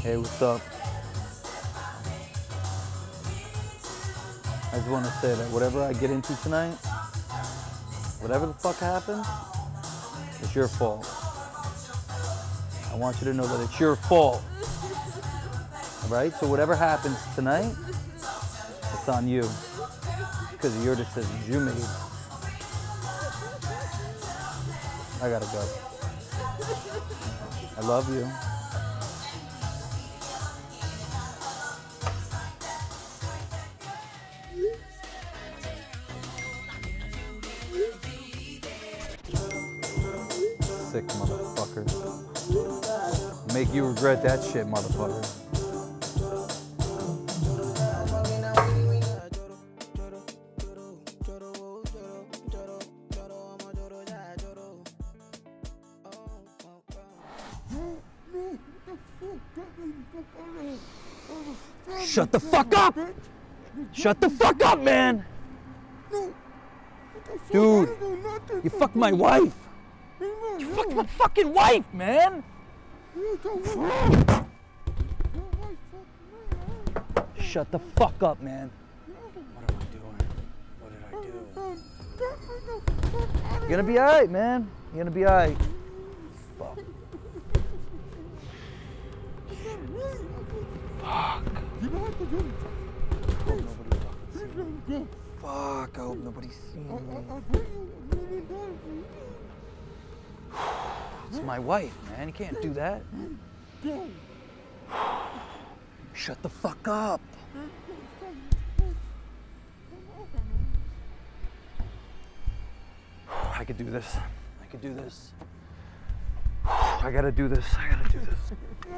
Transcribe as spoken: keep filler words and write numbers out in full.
Hey, what's up? I just want to say that whatever I get into tonight, whatever the fuck happens, it's your fault. I want you to know that it's your fault. Alright? So whatever happens tonight, it's on you. Because of your decisions you made. I gotta go. I love you. Sick motherfucker. Make you regret that shit, motherfucker. Shut the fuck up! Shut the fuck up, man! Dude, you fucked my wife! You fucked my fucking wife, man! Shut the fuck up, man. What am I doing? What did I do? You're gonna be alright, man. You're gonna be alright. Fuck. Fuck. Fuck, I hope nobody sees me. It's my wife, man. You can't do that. Shut the fuck up. I could do this. I could do this. I gotta do this. I gotta do this.